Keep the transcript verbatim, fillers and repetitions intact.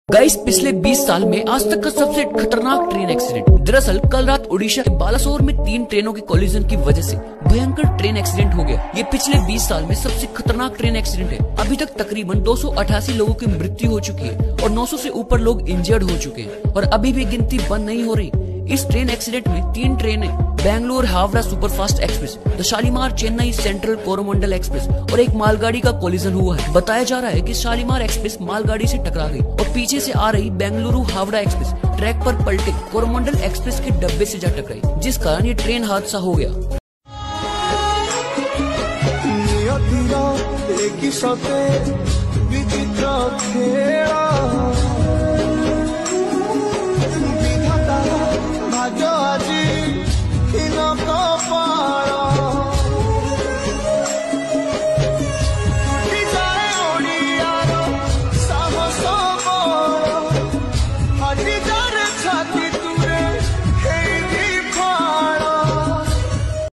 Guys, पिछले बीस साल में आज तक का सबसे खतरनाक ट्रेन एक्सीडेंट। दरअसल कल रात ओडिशा के बालासोर में तीन ट्रेनों के कोलिजन की वजह से भयंकर ट्रेन एक्सीडेंट हो गया। ये पिछले बीस साल में सबसे खतरनाक ट्रेन एक्सीडेंट है। अभी तक तकरीबन दो सौ अठासी लोगों की मृत्यु हो चुकी है और नौ सौ से ऊपर लोग इंजर्ड हो चुके हैं और अभी भी गिनती बंद नहीं हो रही। इस ट्रेन एक्सीडेंट में तीन ट्रेनें Bengaluru Howrah superfast express, the Shalimar Chennai central Coromandel express और एक मालगाड़ी का कोलिजन हुआ है। बताया जा रहा है कि शालीमार एक्सप्रेस मालगाड़ी से टकरा गई और पीछे से आ रही बेंगलुरु हावड़ा एक्सप्रेस ट्रैक पर पलटे कोरोमंडल एक्सप्रेस के डब्बे से जा टकराई, जिस कारण ये ट्रेन हादसा हो गया। एक